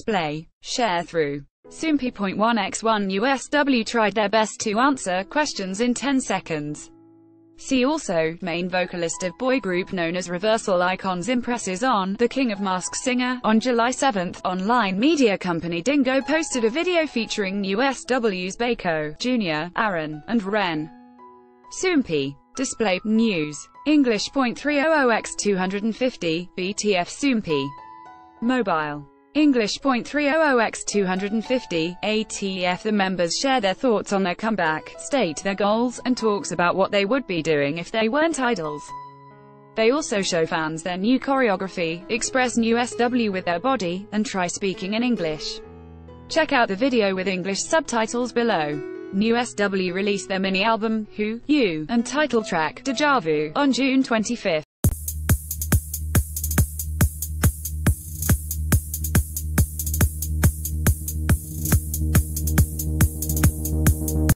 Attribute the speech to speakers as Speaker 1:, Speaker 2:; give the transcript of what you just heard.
Speaker 1: display. Sharethrough. Soompi.1x1 NU'EST W tried their best to answer questions in 10 seconds. See also, main vocalist of boy group known as Reversal Icons impresses on The King of Mask's singer. On July 7, online media company Dingo posted a video featuring NU'EST W's Baco, Jr., Aaron, and Ren. Soompi. Display. News. English.300x250, BTF Soompi. Mobile. English.300x250, ATF. The members share their thoughts on their comeback, state their goals, and talks about what they would be doing if they weren't idols. They also show fans their new choreography, express NU'EST W with their body, and try speaking in English. Check out the video with English subtitles below. NU'EST W released their mini-album, Who, You, and title track, Deja Vu, on June 25.